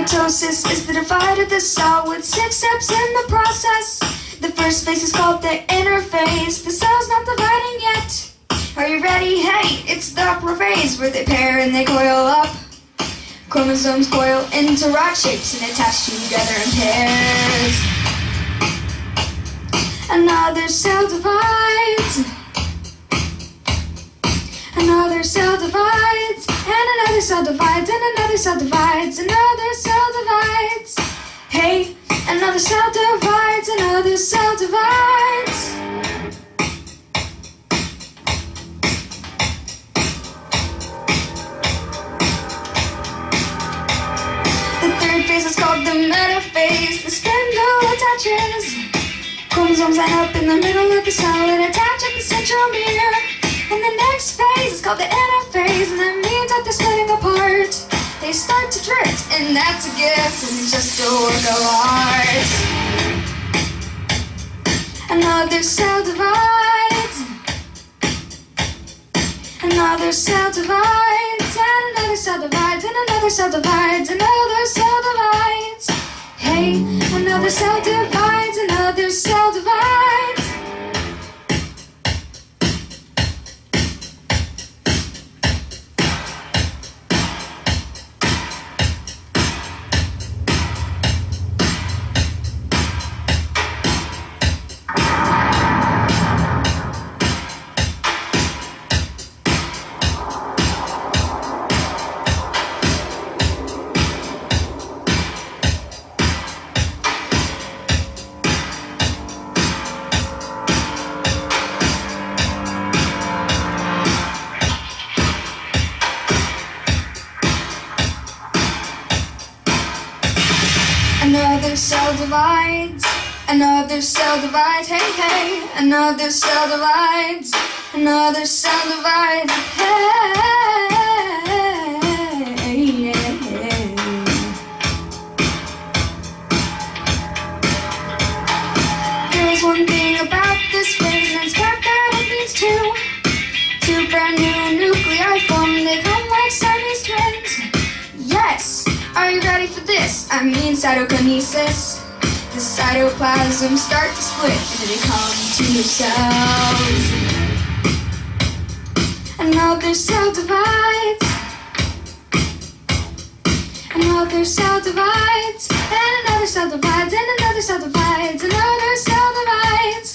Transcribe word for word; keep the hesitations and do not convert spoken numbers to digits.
Mitosis is the divide of the cell with six steps in the process. The first phase is called the interphase. The cell's not dividing yet. Are you ready? Hey, it's the prophase where they pair and they coil up. Chromosomes coil into rod shapes and attach together in pairs. Another cell divides. Another cell divides. And another cell divides. And another cell divides. Another cell divides. Hey, another cell divides. Another cell divides. The third phase is called the metaphase. The spindle attaches. Chromosomes end up in the middle of the cell and attach at the centromere. And the next phase is called the interphase, and that means that they're splitting apart. They start to drift, and that's a gift, and it's just a work of art. Another cell divides. Another cell divides. And another cell divides. And another cell divides. Another cell divides. Hey, another cell divides. Another cell divides. Another cell divides, another cell divides, hey, hey, another cell divides, another cell divides, hey, yeah. There's one thing about this phase, and it's fact that it means two. Two brand new nuclei form, they come like Siamese twins. Yes! Are you ready for this? I mean cytokinesis. The cytoplasm start to split and they become two cells. Another cell divides. Another cell divides. And another cell divides. And another cell divides. Another cell divides.